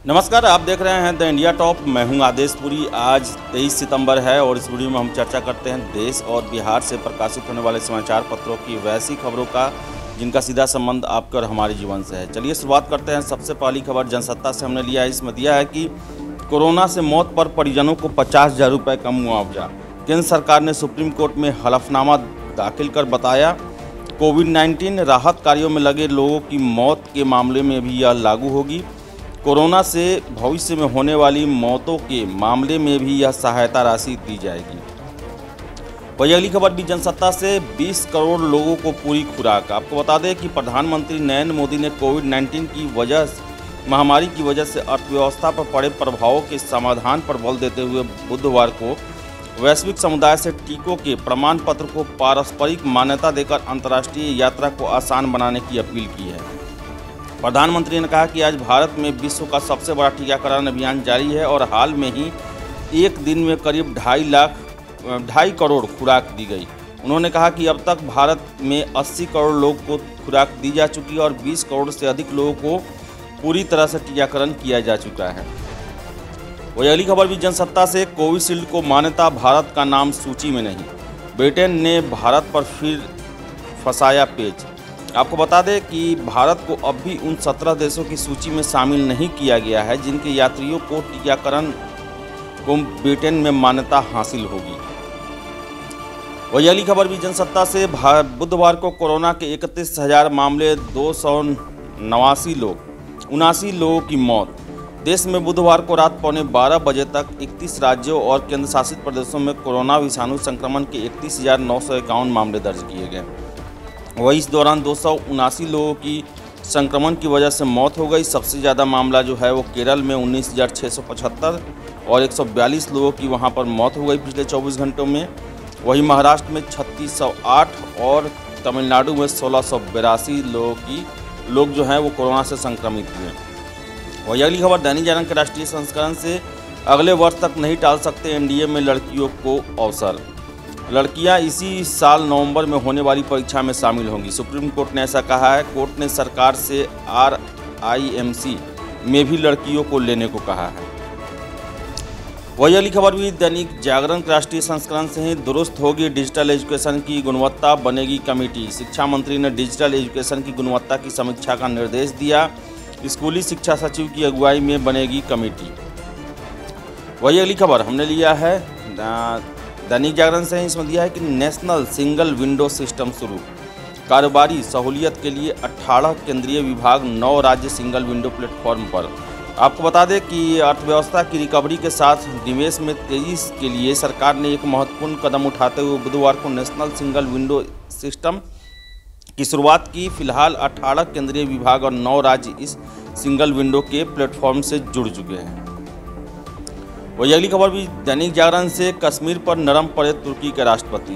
नमस्कार, आप देख रहे हैं द इंडिया टॉप। मैं हूं आदेश पुरी। आज 23 सितंबर है और इस वीडियो में हम चर्चा करते हैं देश और बिहार से प्रकाशित होने वाले समाचार पत्रों की वैसी खबरों का जिनका सीधा संबंध आपके और हमारे जीवन से है। चलिए शुरुआत करते हैं। सबसे पहली खबर जनसत्ता से हमने लिया है। इसमें दिया है कि कोरोना से मौत पर परिजनों को 50,000 रुपये का मुआवजा। केंद्र सरकार ने सुप्रीम कोर्ट में हलफनामा दाखिल कर बताया कोविड-19 राहत कार्यों में लगे लोगों की मौत के मामले में भी यह लागू होगी। कोरोना से भविष्य में होने वाली मौतों के मामले में भी यह सहायता राशि दी जाएगी। वही अगली खबर भी जनसत्ता से 20 करोड़ लोगों को पूरी खुराक। आपको बता दें कि प्रधानमंत्री नरेंद्र मोदी ने कोविड-19 की महामारी की वजह से अर्थव्यवस्था पर पड़े प्रभावों के समाधान पर बल देते हुए बुधवार को वैश्विक समुदाय से टीकों के प्रमाण पत्र को पारस्परिक मान्यता देकर अंतर्राष्ट्रीय यात्रा को आसान बनाने की अपील की है। प्रधानमंत्री ने कहा कि आज भारत में विश्व का सबसे बड़ा टीकाकरण अभियान जारी है और हाल में ही एक दिन में करीब 2.5 करोड़ खुराक दी गई। उन्होंने कहा कि अब तक भारत में 80 करोड़ लोगों को खुराक दी जा चुकी है और 20 करोड़ से अधिक लोगों को पूरी तरह से टीकाकरण किया जा चुका है। वही अगली खबर भी जनसत्ता से कोविशील्ड को मान्यता, भारत का नाम सूची में नहीं। ब्रिटेन ने भारत पर फिर फंसाया पेच। आपको बता दें कि भारत को अब भी उन 17 देशों की सूची में शामिल नहीं किया गया है जिनके यात्रियों को टीकाकरण को ब्रिटेन में मान्यता हासिल होगी। वही अगली खबर भी जनसत्ता से बुधवार को कोरोना के 31,000 मामले, 279 लोगों की मौत। देश में बुधवार को रात 12:15 बजे तक 31 राज्यों और केंद्र शासित प्रदेशों में कोरोना विषाणु संक्रमण के 31,951 मामले दर्ज किए गए। वही इस दौरान 279 लोगों की संक्रमण की वजह से मौत हो गई। सबसे ज़्यादा मामला जो है वो केरल में 19,675 और 142 लोगों की वहां पर मौत हो गई पिछले 24 घंटों में। वही महाराष्ट्र में 3608 और तमिलनाडु में 1682 लोग जो हैं वो कोरोना से संक्रमित हुए। वही अगली खबर दैनिक जागरण के राष्ट्रीय संस्करण से अगले वर्ष तक नहीं टाल सकते एनडीए में लड़कियों को अवसर। लड़कियां इसी साल नवंबर में होने वाली परीक्षा में शामिल होंगी। सुप्रीम कोर्ट ने ऐसा कहा है। कोर्ट ने सरकार से RIMC में भी लड़कियों को लेने को कहा है। वही अगली खबर भी दैनिक जागरण के राष्ट्रीय संस्करण से ही दुरुस्त होगी डिजिटल एजुकेशन की गुणवत्ता, बनेगी कमेटी। शिक्षा मंत्री ने डिजिटल एजुकेशन की गुणवत्ता की समीक्षा का निर्देश दिया। स्कूली शिक्षा सचिव की अगुवाई में बनेगी कमेटी। वही अगली खबर हमने लिया है दैनिक जागरण से। इसमें दिया है कि नेशनल सिंगल विंडो सिस्टम शुरू। कारोबारी सहूलियत के लिए 18 केंद्रीय विभाग, 9 राज्य सिंगल विंडो प्लेटफॉर्म पर। आपको बता दें कि अर्थव्यवस्था की रिकवरी के साथ निवेश में तेजी के लिए सरकार ने एक महत्वपूर्ण कदम उठाते हुए बुधवार को नेशनल सिंगल विंडो सिस्टम की शुरुआत की। फिलहाल 18 केंद्रीय विभाग और 9 राज्य इस सिंगल विंडो के प्लेटफॉर्म से जुड़ चुके हैं। वही अगली खबर भी दैनिक जागरण से कश्मीर पर नरम पड़े तुर्की के राष्ट्रपति।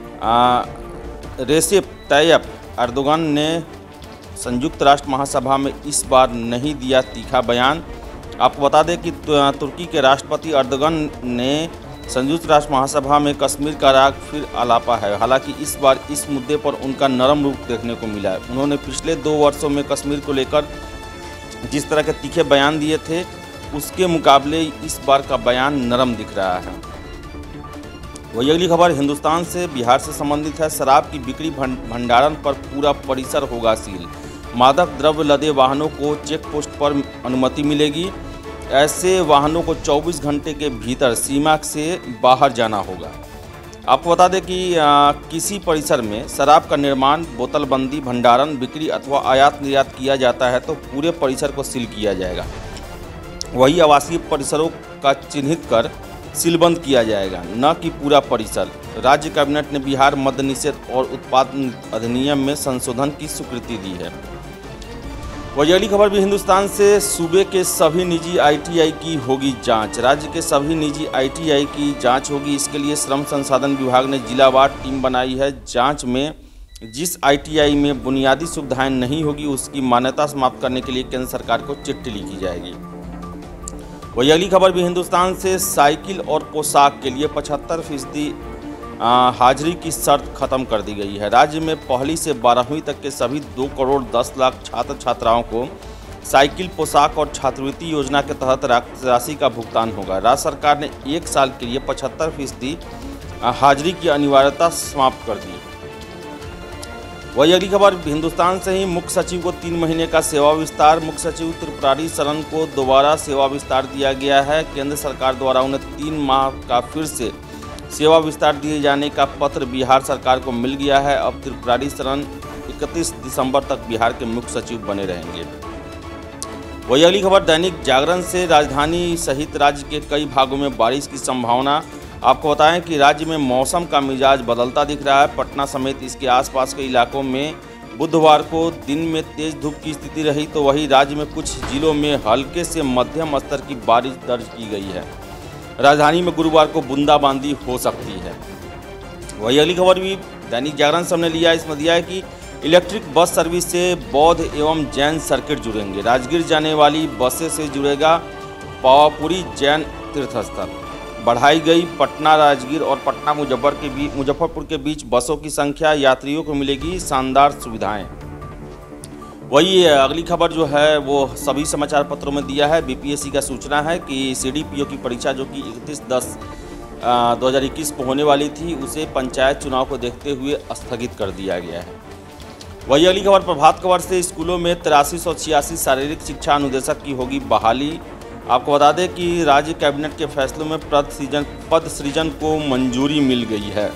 रेसेप तैयप एर्दोगन ने संयुक्त राष्ट्र महासभा में इस बार नहीं दिया तीखा बयान। आपको बता दें कि तुर्की के राष्ट्रपति एर्दोगन ने संयुक्त राष्ट्र महासभा में कश्मीर का राग फिर आलापा है। हालांकि इस बार इस मुद्दे पर उनका नरम रूप देखने को मिला है। उन्होंने पिछले 2 वर्षों में कश्मीर को लेकर जिस तरह के तीखे बयान दिए थे उसके मुकाबले इस बार का बयान नरम दिख रहा है। वही अगली खबर हिंदुस्तान से बिहार से संबंधित है। शराब की बिक्री भंडारण पर पूरा परिसर होगा सील। मादक द्रव्य लदे वाहनों को चेक पोस्ट पर अनुमति मिलेगी। ऐसे वाहनों को 24 घंटे के भीतर सीमा से बाहर जाना होगा। आपको बता दें कि किसी परिसर में शराब का निर्माण, बोतलबंदी, भंडारण, बिक्री अथवा आयात निर्यात किया जाता है तो पूरे परिसर को सील किया जाएगा। वही आवासीय परिसरों का चिन्हित कर सीलबंद किया जाएगा, न कि पूरा परिसर। राज्य कैबिनेट ने बिहार मद्य निषेध और उत्पाद अधिनियम में संशोधन की स्वीकृति दी है। वही अगली खबर भी हिंदुस्तान से सूबे के सभी निजी ITI की होगी जांच। राज्य के सभी निजी ITI की जांच होगी। इसके लिए श्रम संसाधन विभाग ने जिलावार टीम बनाई है। जांच में जिस ITI में बुनियादी सुविधाएं नहीं होगी उसकी मान्यता समाप्त करने के लिए केंद्र सरकार को चिट्ठी लिखी जाएगी। वही अगली खबर भी हिंदुस्तान से साइकिल और पोशाक के लिए 75% हाजिरी की शर्त खत्म कर दी गई है। राज्य में पहली से 12वीं तक के सभी 2 करोड़ 10 लाख छात्र छात्राओं को साइकिल, पोशाक और छात्रवृत्ति योजना के तहत राशि का भुगतान होगा। राज्य सरकार ने 1 साल के लिए 75% हाजिरी की अनिवार्यता समाप्त कर दी। वही अगली खबर हिंदुस्तान से ही, मुख्य सचिव को 3 महीने का सेवा विस्तार। मुख्य सचिव त्रिपुरारी शरण को दोबारा सेवा विस्तार दिया गया है। केंद्र सरकार द्वारा उन्हें 3 माह का फिर से सेवा विस्तार दिए जाने का पत्र बिहार सरकार को मिल गया है। अब त्रिपुरारी शरण 31 दिसंबर तक बिहार के मुख्य सचिव बने रहेंगे। वही अगली खबर दैनिक जागरण से, राजधानी सहित राज्य के कई भागों में बारिश की संभावना। आपको बताएं कि राज्य में मौसम का मिजाज बदलता दिख रहा है। पटना समेत इसके आसपास के इलाकों में बुधवार को दिन में तेज धूप की स्थिति रही, तो वहीं राज्य में कुछ जिलों में हल्के से मध्यम स्तर की बारिश दर्ज की गई है। राजधानी में गुरुवार को बूंदाबांदी हो सकती है। वही अगली खबर भी दैनिक जागरण से हमने लिया, इसमें दिया है कि इलेक्ट्रिक बस सर्विस से बौद्ध एवं जैन सर्किट जुड़ेंगे। राजगीर जाने वाली बसें से जुड़ेगा पावापुरी जैन तीर्थस्थल। बढ़ाई गई पटना राजगीर और पटना मुजफ्फरपुर के बीच बसों की संख्या, यात्रियों को मिलेगी शानदार सुविधाएं। वही अगली खबर जो है वो सभी समाचार पत्रों में दिया है। बीपीएससी का सूचना है कि सीडीपीओ की परीक्षा जो कि 31/10/2021 को होने वाली थी, उसे पंचायत चुनाव को देखते हुए स्थगित कर दिया गया है। वही अगली खबर प्रभात खबर से, स्कूलों में 8386 शारीरिक शिक्षा अनुदेशक की होगी बहाली। आपको बता दें कि राज्य कैबिनेट के फैसलों में पद सृजन को मंजूरी मिल गई है।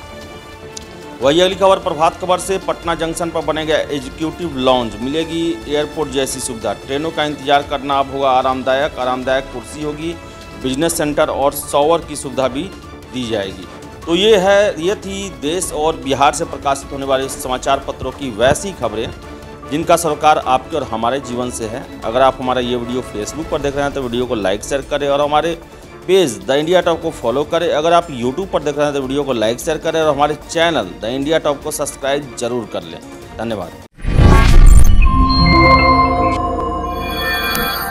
वही अगली खबर प्रभात खबर से, पटना जंक्शन पर बनेगा एग्जीक्यूटिव लॉन्ज, मिलेगी एयरपोर्ट जैसी सुविधा। ट्रेनों का इंतजार करना अब होगा आरामदायक कुर्सी होगी, बिजनेस सेंटर और शॉवर की सुविधा भी दी जाएगी। तो ये थी देश और बिहार से प्रकाशित होने वाले समाचार पत्रों की वैसी खबरें जिनका सरोकार आपके और हमारे जीवन से है। अगर आप हमारा ये वीडियो फेसबुक पर देख रहे हैं तो वीडियो को लाइक शेयर करें और हमारे पेज द इंडिया टॉप को फॉलो करें। अगर आप यूट्यूब पर देख रहे हैं तो वीडियो को लाइक शेयर करें और हमारे चैनल द इंडिया टॉप को सब्सक्राइब जरूर कर लें। धन्यवाद।